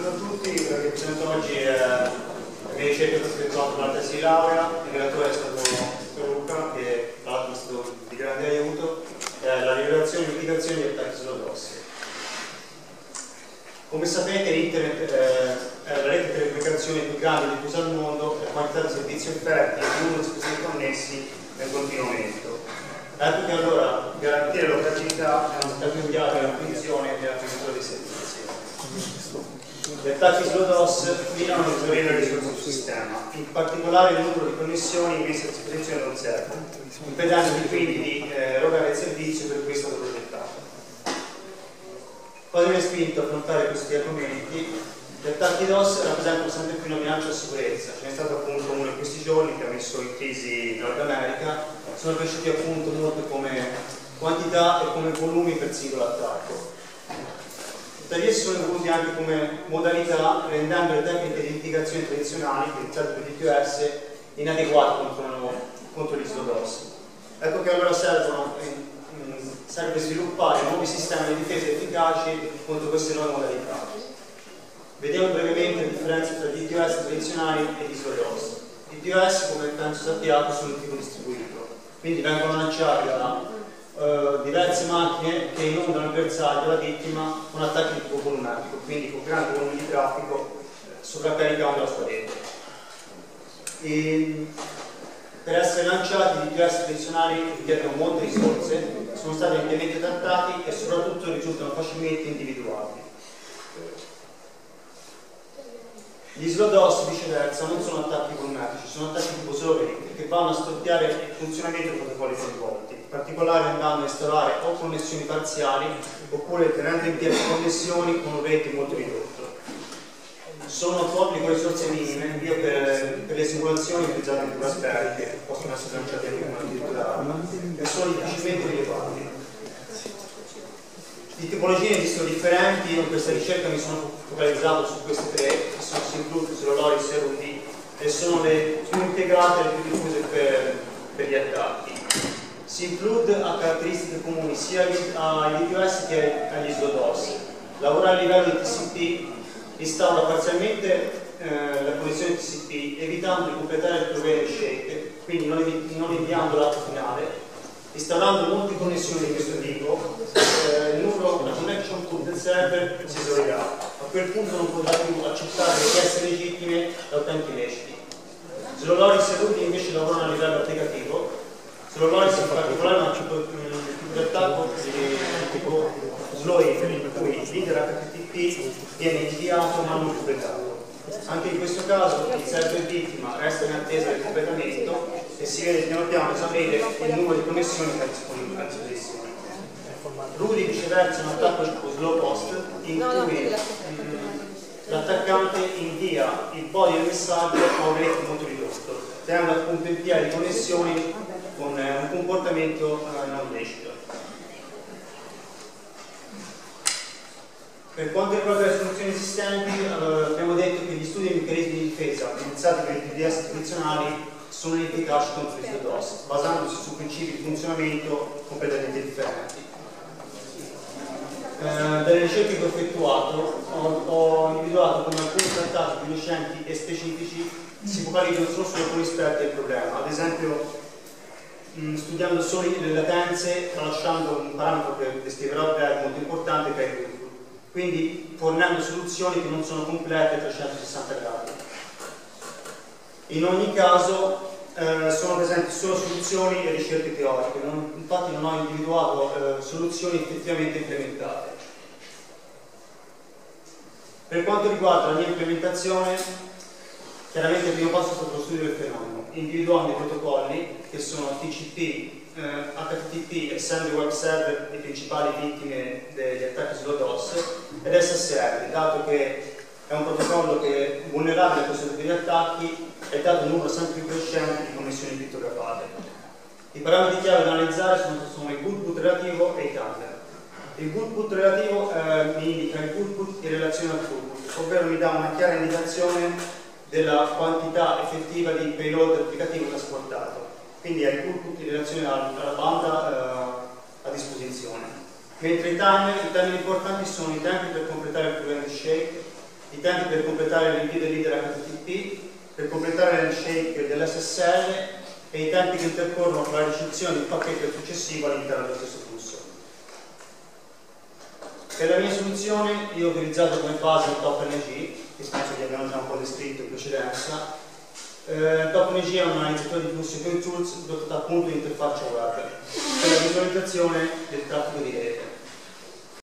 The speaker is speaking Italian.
Buongiorno a tutti, quello che presento oggi è la mia ricerca che ho effettuato per la tesi di laurea. Il relatore è stato Luca, che tra l'altro è stato di grande aiuto, la rilevazione e mitigazione di attacchi sulla DOS. Come sapete, Internet è la rete di telecomunicazioni più grande diffusa al mondo, la quantità di servizi offerti e il numero di dispositivi connessi è in continuo aumento. Ecco che allora garantire l'operatività è una stata cambiata la funzione della fornitura dei servizi. Gli attacchi sulla DOS mirano a esaurire le risorse del sistema, in particolare il numero di connessioni messe a disposizione da un server, impedendo quindi di erogare il servizio per cui è stato progettato. Cosa mi ha spinto a affrontare questi argomenti? Gli attacchi DOS rappresentano sempre più una minaccia alla sicurezza. Ce n'è stato appunto uno in questi giorni che ha messo in crisi Nord America. Sono cresciuti appunto molto come quantità e come volumi per singolo attacco. Tuttavia si sono evoluti anche come modalità, rendendo le tecniche di identificazione tradizionali utilizzate per DPoS inadeguate contro gli DOS. Ecco che allora serve sviluppare nuovi sistemi di difesa efficaci contro queste nuove modalità. Vediamo brevemente le differenze tra DPoS tradizionali e gli DOS. I DPoS, come penso sappiate, sono di tipo distribuito, quindi vengono lanciati da diverse macchine che inondano il bersaglio, la vittima, con attacchi di tipo volumetrico, quindi con grandi volumi di traffico sovraccaricando la sua rete. Per essere lanciati i DPoS tradizionali richiedono molte risorse, sono stati ampiamente trattati e soprattutto risultano facilmente individuabili. Gli DOS viceversa non sono attacchi volumetrici, sono attacchi tipo solo rete che vanno a storpiare il funzionamento dei protocolli coinvolti, in particolare andando a installare o connessioni parziali oppure tenendo in piedi connessioni con un rete molto ridotto. Sono forti con risorse minime, invio per le simulazioni utilizzate in Raspberry, che possono essere lanciate anche con addirittura e sono difficilmente rilevabili. Di tipologie esistono differenti, io in questa ricerca mi sono focalizzato su queste tre, che sono SimFlood, Zeroloris e Rudy, e sono le più integrate e le più diffuse per gli attacchi. SimFlood ha caratteristiche comuni sia agli DPoS che agli DOS. Lavora a livello di TCP, instaura parzialmente la connessione TCP, evitando di completare il provider shake, quindi non inviando l'atto finale. Installando molte connessioni di questo tipo, la connection pool del server si esaurirà. A quel punto non potrà più accettare richieste legittime da utenti leciti. Zeroloris e Rudy invece lavorano a livello applicativo. Zeroloris in particolare ha un tipo di attacco di tipo slow in cui l'iter HTTP viene inviato ma non completato. Anche in questo caso il server vittima resta in attesa del completamento e si vede piano piano esaurire il numero di connessioni che ha disposizione. Rudy viceversa è un attacco tipo slow post in cui l'attaccante invia il body del messaggio a un rete molto ridotto, tenendo appunto in piedi connessioni con un comportamento non lecito. Per quanto riguarda le soluzioni esistenti, abbiamo detto che gli studi e i meccanismi di difesa utilizzati per i DPoS tradizionali sono inefficaci contro gli DOS, basandosi su principi di funzionamento completamente differenti. Dalle ricerche che ho effettuato ho individuato come alcuni trattati più recenti e specifici si focalizzano solo su alcuni aspetti del problema, ad esempio studiando solo le latenze, tralasciando un parametro che descriverò a breve molto importante che è il throughput, quindi fornendo soluzioni che non sono complete a 360 gradi. In ogni caso sono presenti solo soluzioni e ricerche teoriche, infatti non ho individuato soluzioni effettivamente implementate. Per quanto riguarda la mia implementazione, chiaramente il primo passo è stato lo studio del fenomeno, individuando i protocolli che sono TCP, HTTP, essendo i web server le principali vittime degli attacchi sulla DOS, ed SSL, dato che è un protocollo che è vulnerabile a questo tipo di attacchi e dato un numero sempre più crescente di connessioni crittografate. I parametri chiave da analizzare sono il throughput relativo e i timer. Il throughput relativo mi indica il throughput in relazione al throughput, ovvero mi dà una chiara indicazione della quantità effettiva di payload applicativo trasportato, quindi è il throughput in relazione alla banda a disposizione. Mentre i timer importanti sono i tempi per completare il prevent shake i tempi per completare l'invio del leader HTTP, per completare l'handshake dell'SSL e i tempi che intercorrono tra la ricezione di un pacchetto e il successivo all'interno dello stesso flusso. Per la mia soluzione io ho utilizzato come base il TopNG, che penso che abbiamo già un po' descritto in precedenza. TopNG è un analizzatore di flussi open tools dotato appunto di interfaccia web per la visualizzazione del traffico di rete.